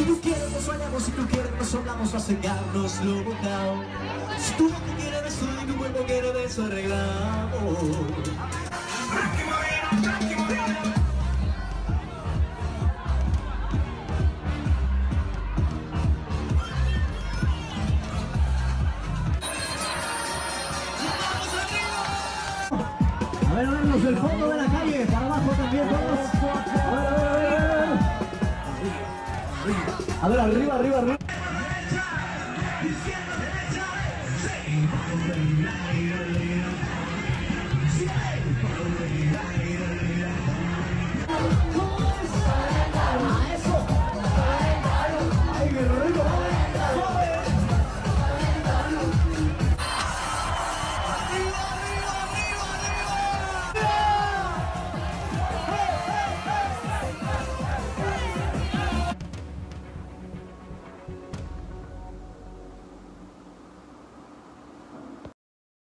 tú quieres nos soñamos, si tú quieres nos soñamos, a cegarnos lo bocado. Si tu boca quiere beso y tu cuerpo quiere beso arreglado. A ver, los del fondo de la calle, para abajo también todos. A ver, arriba, arriba, arriba.